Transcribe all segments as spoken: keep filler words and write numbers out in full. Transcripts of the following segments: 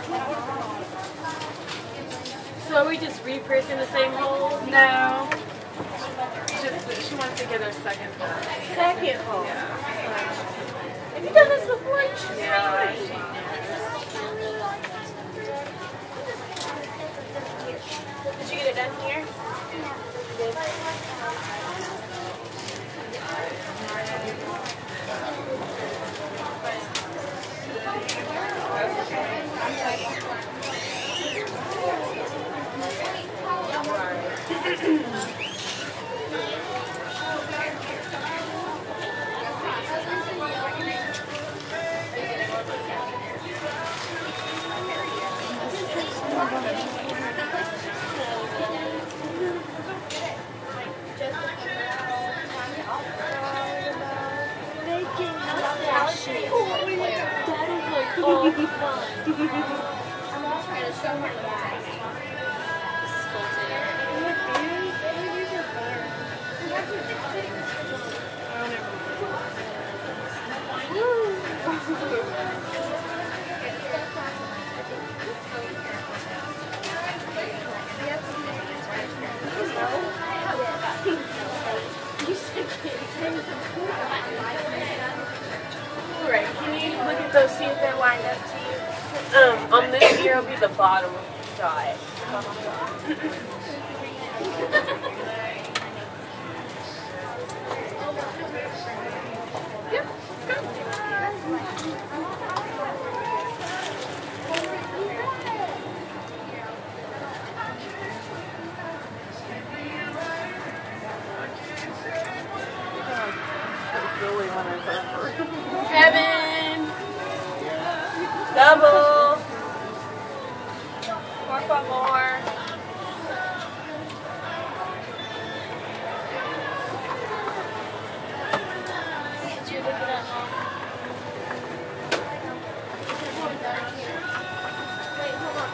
So are we just repiercing the same hole? No. Just, she wants to get her second hole. Second hole. Yeah. Have you done this before? Yeah. Did you get it done here? You Alright, can you look at those, see if they're lined up to you? Um, on this here will be the bottom dot. Yep, go. Kevin! Double! Por favor. Did you look it up, Mom? Wait, hold on.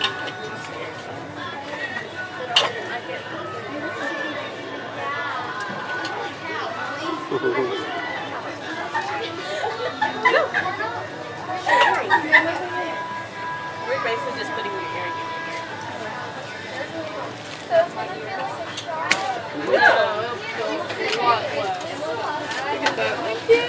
We're basically just putting your earring in here. No, it'll go a lot less. Look at that. Thank you.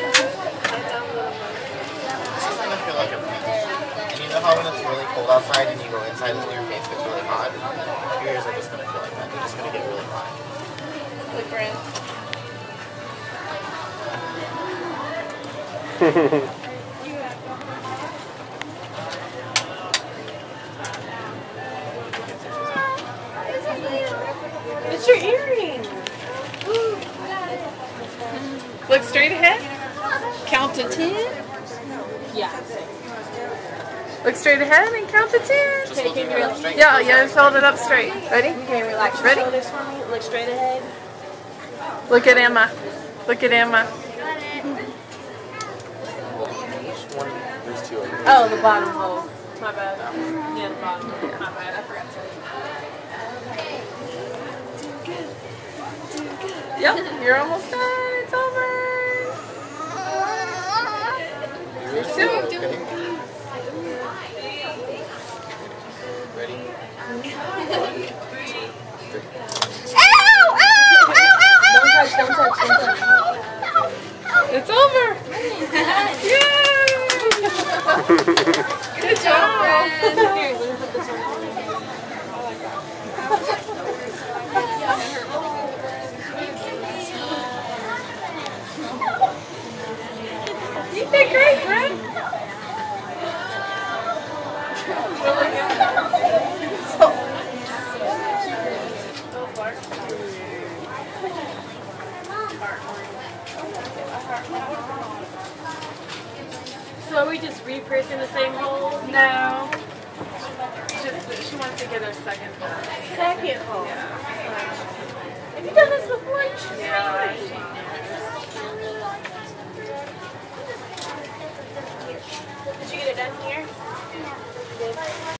It's just gonna feel like a beach. And you know how when it's really cold outside and you go inside and your face gets really hot? Your ears are just gonna feel like that. They're just gonna get really hot. Look around. It's your earring. Look straight ahead. Count to ten. Yeah. Look straight ahead and count to ten. Just hold your head up straight. Yeah, yeah, just hold it up straight. Ready? Okay, relax your Ready? shoulders for me. Look straight ahead. Look at Emma. Look at Emma. One, there's two over here. Oh, the bottom hole. My bad. Yeah, the bottom. My bad. I forgot to. Yep, you're almost done. It's over. You're still doing Ready? Don't touch, don't touch, don't touch. It's over. Yay! Good job, Brad. Here, let me put this on. You did great, Brad. So are we just repiercing the same hole? No. Just, she wants to get her second hole. Second hole. Yeah. Have you done this before? Yeah. Did you get it done here? You did.